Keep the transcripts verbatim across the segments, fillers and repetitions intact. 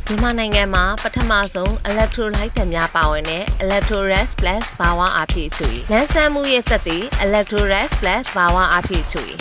မြန်မာနိုင်ငံမှာပထမဆုံး electrolyte ဓာတ်များပါဝင်တဲ့ electrolyte plus ဘာဝအားဖြည့်ချွေလမ်းဆန်းမှုရဲ့သက်သေ electrolyte plus ဘာဝအားဖြည့်ချွေ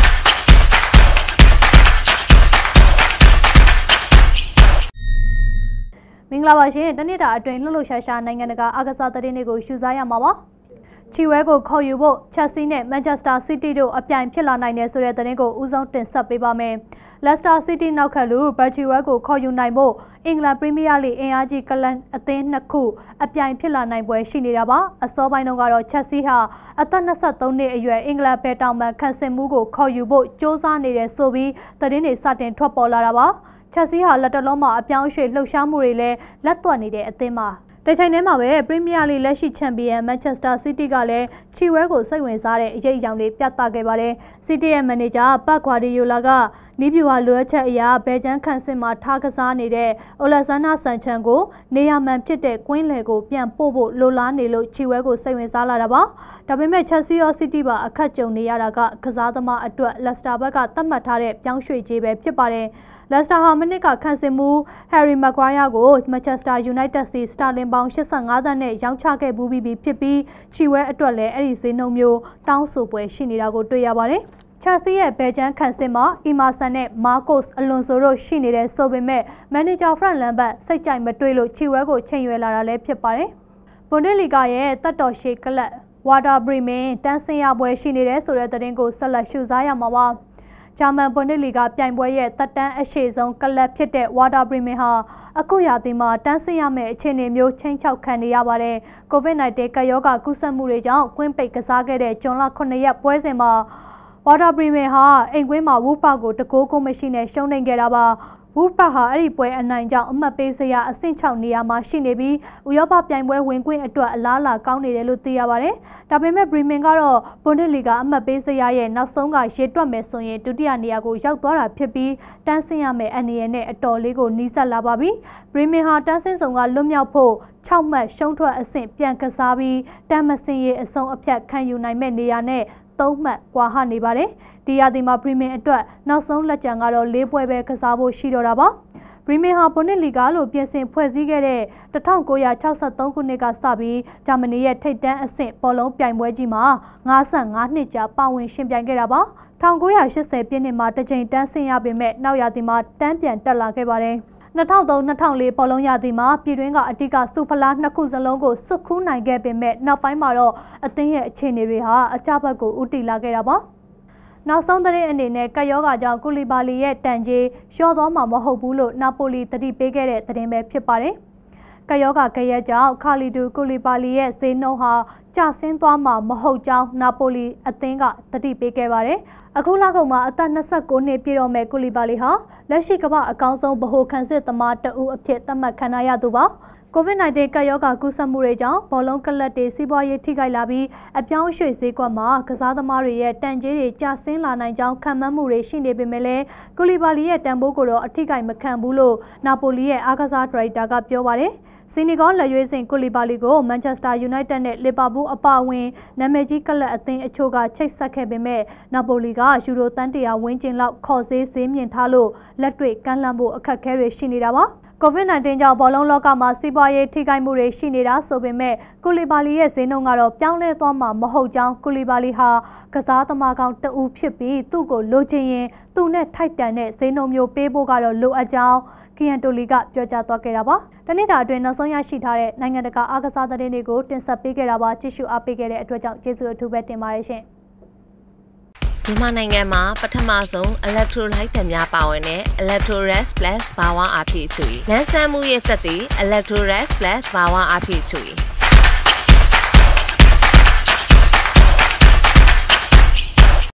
မင်္ဂလာပါရှင်တနေ့တာအတွင်းလှုပ်လှုပ်ရှားရှားနိုင်ငံတကာအားကစားသတင်းတွေကိုရှုစားရမှာပါချီဝဲကိုခေါ်ယူဖို့ချက်စီနဲ့ Manchester City တို့အပြိုင်ဖြစ်လာနိုင်တယ်ဆိုတဲ့သတင်းကိုဦးဆုံးတင်ဆက်ပေးပါမယ်Leicester City နောက်ခါလူ Chilwell ကိုခေါ်ယူနိုင်ဖို့အင်္ဂလန်ပရီးမီးယားလိအင်အားကြီးကလန်အသင်းနှစ်ခုအပြိုင်ဖြစ်လာနိုင်ပွဲရှိနေတာပါအစောပိုင်းတုန်းကတော့ Chelsea ဟာအသက်နှစ်ဆယ့်သုံးနှစ်အရွယ်အင်္ဂလန်ဘယ်တောင်မန်ခန့်စင်မှုကိုခေါ်ယူဖို့စ조사နေတယ်ဆိုပြီးသတင်းတွေစတင်ထွက်ပေါ်လာတာပါ Chelsea ဟာလက်တလုံးမှာအပြောင်းအရွှေ့လှုပ်ရှားမှုတွေလည်းလက်သွက်နေတဲ့အသင်းမှာတချိန်တည်းမှာပဲပရီးမီးယားလိလက်ရှိချန်ပီယံ Manchester City ကလည်း Chilwell ကိုစိတ်ဝင်စားတဲ့အရေးအယောင်တွေပြသခဲ့ပါတယ် City ရဲ့မန်နေဂျာ Pep Guardiola ကနီးပြူဟာလိုအပ်ချက်အရာဘယ်ကျန်းခန့်စင်မှာထားကစားနေတဲ့ Oleksandr Sanchez ကိုနေရာမှန်ဖြစ်တဲ့ကွင်းလယ်ကိုပြန်ပို့ဖို့လိုလားနေလို့ Chilwell ကိုစိတ်ဝင်စားလာတာပါဒါပေမဲ့ Chelsea ရော City ပါအခက်ကြုံနေရတာကကစားသမားအတွက် Leicester ဘက်ကသတ်မှတ်ထားတဲ့ပြောင်းရွှေ့ခြင်းပဲဖြစ်ပါတယ်Leicester ဟာမိနစ်ကခန့်စင်မှု Harry Maguire ကို Manchester United စီ Sterling ပေါင်၈၅သန်းနဲ့ရောင်းချခဲ့ဘူးပြီးဖြစ်ပြီး Chilwell အတွက်လည်းအဲ့ဒီဈေးနှုန်းမျိုးတောင်းဆိုပွဲရှိနေတာကိုတွေ့ရပါတယ်Chelsea ရဲ့ဘယ်ကျန်းခန့်စင်မှာ Emerson နဲ့ Marcos Alonso တို့ရှိနေတဲ့ဆိုပေမဲ့ Manager Frank Lampard စိတ်ကြိုက်မတွေ့လို့ Chilwell ကိုချိန်ရွယ်လာတာလည်းဖြစ်ပါတယ်။ Bundesliga ရဲ့တက်တော်ရှေကလပ် Werder Bremen တန်းဆင်းရပွဲရှိနေတဲ့ဆိုတဲ့သတင်းကိုဆက်လက်ရှုစားရမှာပါ။ဂျာမန် Bundesliga ပြိုင်ပွဲရဲ့တက်တန်းအရှိဆုံးကလပ်ဖြစ်တဲ့ Werder Bremen ဟာအခုရာသီမှာတန်းဆင်းရမယ့်အခြေအနေမျိုးချင်းချောက်ခံနေရပါတယ်။ COVID 19 ကပ်ရောဂါကူးစက်မှုတွေကြောင့်ကွင်းပိတ်ကစားခဲ့တဲ့ဇွန်လခုနှစ်ရက်ပွဲစဉ်မှာWerder Bremen ဟာအိမ်ကွင်းမှာ Wolfsburg ကိုတကိုးကိုမရှိနဲ့ရှုံးနိမ့်ခဲ့တာပါ Wolfsburg ဟာအဲ့ဒီပွဲအနိုင်ကြောင့်အမှတ်ပေးစရာအဆင့်၆နေရာမှာရှိနေပြီးဥရောပပြိုင်ပွဲဝင်ခွင့်အတွက်အလားအလာကောင်းနေတယ်လို့သိရပါတယ်ဒါပေမဲ့ Bremen ကတော့ Bundesliga အမှတ်ပေးစရာရဲ့နောက်ဆုံးကရေတွက်မယ်ဆိုရင်ဒုတိယနေရာကိုရောက်သွားတာဖြစ်ပြီးတန်းဆင်းရမယ့်အနေနဲ့နဲ့အတော်လေးကိုနီးစပ်လာပါပြီ Bremen ဟာတန်းဆင်းဆောင်ကလွတ်မြောက်ဖို့၆မှတ်ရှုံးထွက်အဆင့်ပြန်ကစားပြီးတန်းမဆင်းရေးအဆုံးအဖြတ်ခံယူနိုင်မဲ့နေရာနဲ့သုံးမှတ်ကွာဟနေပါတယ်ဒီရာသီမှာ Bremen အတွက်နောက်ဆုံးလက်ကျန်ကတော့၄ပွဲပဲကစားဖို့ရှိတော့တာပါ Bremen ဟာ Bundesliga လို့ပြင်ဆင်ဖွဲ့စည်းခဲ့တဲ့၁၉၆၃ခုနှစ်ကစပြီးဂျာမနီရဲ့ထိပ်တန်းအဆင့်ပေါ်လုံးပြိုင်ပွဲကြီးမှာ၅၅နှစ်ကြာပါဝင်ရှင်ပြိုင်ခဲ့တာပါ၁၉၈၀ပြည့်နှစ်မှာတစ်ကြိမ်တန်းဆင်းရပေမဲ့နောက်ရာသီမှာတန်းပြန်တက်လာခဲ့ပါတယ်၂၀၀၃ ၂၀၀၄ပေါ်လုံးရာသီမှာပြည်တွင်းကအတိကစူဖလားနှစ်ခုစလုံးကိုစွတ်ခူးနိုင်ခဲ့ပေမဲ့နောက်ပိုင်းမှာတော့အသင်းရဲ့အခြေအနေတွေဟာအကြဘက်ကိုဦးတည်လာခဲ့တာပါနောက်ဆုံးသတင်းအနေနဲ့ကယောဂါကြောင့်ကူလီဘာလီရဲ့တန်ကြေးလျှော့သွားမှာမဟုတ်ဘူးလို့နာပိုလီသတိပေးခဲ့တဲ့သတင်းပဲဖြစ်ပါတယ်ကယောဂါကရက်ကြောင့်ခါလီဒူကူလီဘာလီရဲ့ဈေးနှုန်းဟာကျဆင်းသွားမှာမဟုတ်ကြောင်းနာပိုလီအသင်းကသတိပေးခဲ့ပါတယ်အခုလကုန်မှာအသက်၂၉နှစ်ပြည့်တော့မဲ့ကူလီဘာလီဟာလက်ရှိကမ္ဘာအကောင်းဆုံးဗဟိုခံစစ်သမားတဦးအဖြစ်သတ်မှတ်ခံရသူပါ COVID 19 ကပ်ရောဂါကူးစက်မှုတွေကြောင့်ဘောလုံးကလပ်တွေစီးပွားရေးထိခိုက်လာပြီးအပြောင်းအရွှေ့ဈေးကွက်မှာကစားသမားတွေရဲ့တန်ကြေးတွေကျဆင်းလာနိုင်ကြောင်းခံမှန်းမှုတွေရှိနေပေမဲ့လည်းကူလီဘာလီရဲ့တန်ဖိုးကိုတော့အထိခိုက်မခံဘူးလို့နာပိုလီရဲ့အားကစားဒါရိုက်တာကပြောပါတယ်စီနီဂေါလက်ရွေးစင်ကူလီဘာလီကို Manchester United နဲ့ Liverpool အပါအဝင်နာမည်ကြီးကလပ်အသင်းအချို့ကချိတ်ဆက်ခဲ့ပေမဲ့နာပိုလီကယူရိုတန်တရာဝန်းကျင်လောက်ခေါ်ဈေးဈေးမြင့်ထားလို့လက်တွေ့ကမ်းလှမ်းဖို့အခက်အခဲတွေရှိနေတာပါCOVID 19 ကြောင့်ဘောလုံးလောကမှာစီးပွားရေးထိခိုက်မှုတွေရှိနေတာဆိုပေမဲ့ကူလီဘာလီရဲ့ဈေးနှုန်းကတော့ပြောင်းလဲသွားမှာမဟုတ်ကြောင်းကူလီဘာလီဟာကစားသမားကောင်းတဦးဖြစ်ပြီးသူ့ကိုလိုချင်ရင်သူ့နဲ့ထိုက်တန်တဲ့ဈေးနှုန်းမျိုးပေးဖို့ကတော့လိုအပ်ကြောင်းကီယန်တိုလီကပြောကြားသွားခဲ့တာပါတနေ့တာအတွင်းနောက်ဆုံးရရှိထားတဲ့နိုင်ငံတကာအားကစားသတင်းတွေကိုတင်ဆက်ပေးခဲ့တာပါကြည့်ရှုအားပေးခဲ့တဲ့အတွက်ကြောင့်ကျေးဇူးအထူးပဲတင်ပါတယ်ရှင်မြန်မာနိုင်ငံမှာပထမဆုံး electrolyte ဓာတ်များပါဝင်တဲ့ electrolyte plus ဘာဝအားဖြည့်ချွေလမ်းဆန်းမှုရဲ့သက်သေ electrolyte plus ဘာဝအားဖြည့်ချွေ